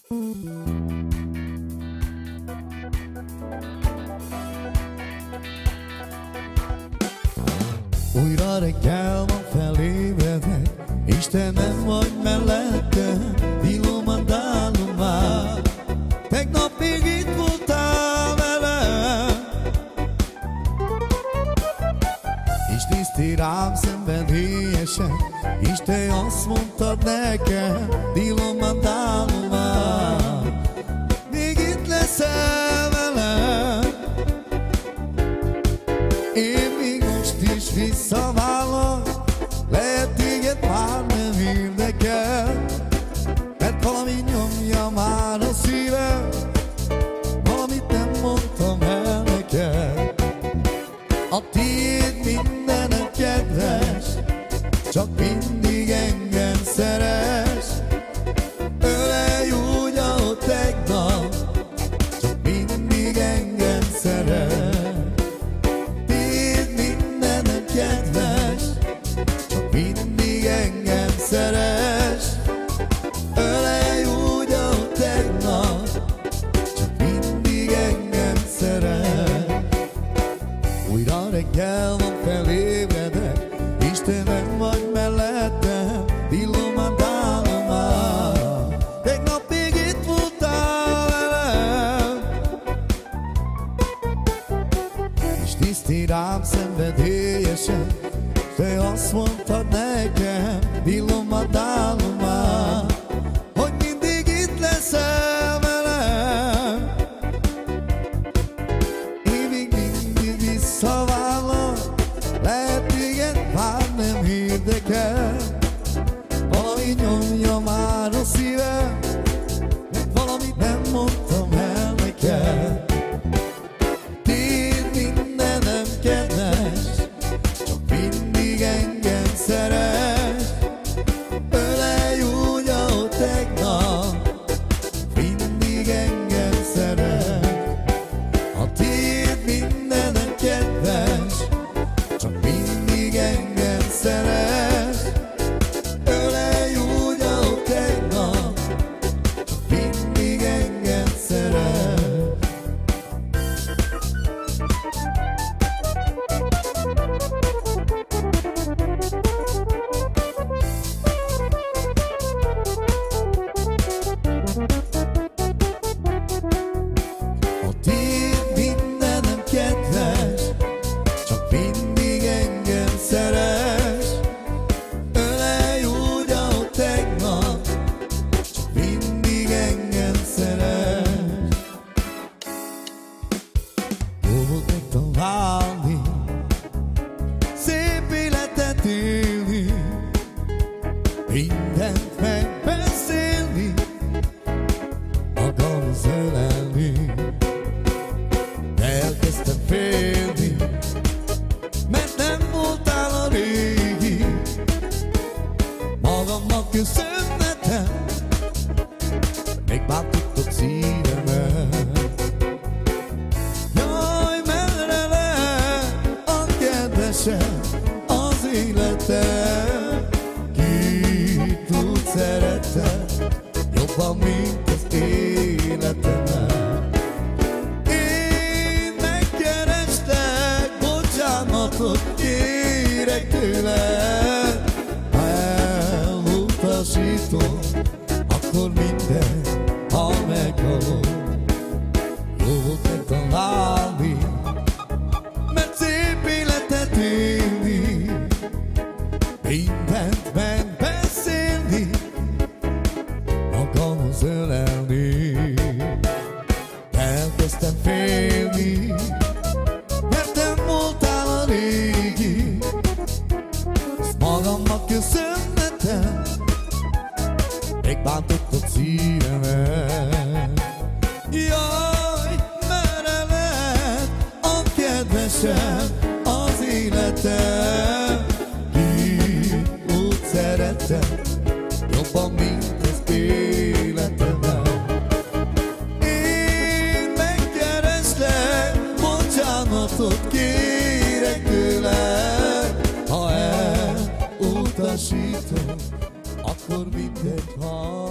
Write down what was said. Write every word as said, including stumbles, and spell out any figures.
Újra reggel van, felébredek, Istenem vagy mellettem, illom dálom már. Tegnap még itt voltál velem, és néztél rám szenvedélyesen, és te azt mondtad nekem, illom dálom már. Még itt leszel velem, én még most is visszavállak. Lehet téged már nem érdekel, mert valami nyomja már a szívem, valamit nem mondtam el neked. A tiéd mindenem kedves, csak mindig engem szeres. Ölelj úgy, ahogy tegnap, csak mindig engem szeres. Mindig engem szeres, ölelj úgy, ahogy tegnap, csak mindig engem szeres. Újra reggel van, felébredek, Istenem vagy mellettem, illom a dálom már. Tegnap még itt voltál velem, és néztél rám szenvedélyesen, te azt mondtad nekem, illom a dálom már, hogy mindig itt leszel velem. Én még mindig visszavállak, lehet téged már nem érdekel, valami nyomja már a szívem, valamit nem mondtam el neked. Tiéd mindenem kedves, engem szeres, ölelj úgy, ahogy tegnap, mindig engem szeres. A tiéd mindenem kedves, csak mindig engem szeres. Ölelj úgy, ahogy tegnap, csak mindig engem szeres. Találni, szép életet élni, mindent megbeszélni, magamhoz ölelni. Elkezdtem félni, mert nem voltál a régi. Magamnak köszönhetem, még bántottok szívemet. Az életem, ki tud szeretni jobban, mint az életemet. Én megkerestek, bocsánatot kérek tőled. Ha elutasítom, akkor minden, ha meghalom. Jó volt megtalálni, mert szép életet élni, mindent megbeszélni, magamhoz ölelni. Elkezdtem félni, mert nem voltál a régi. Ezt magamnak köszönhetem, még bántottad szívemet. Jaj, merre lett a kedvesem, az életem, ki úgy szeretem jobban, mint az életemet. Én megkereslek, bocsánatot kérek tőled. Ha elutasítom, akkor mindegy, ha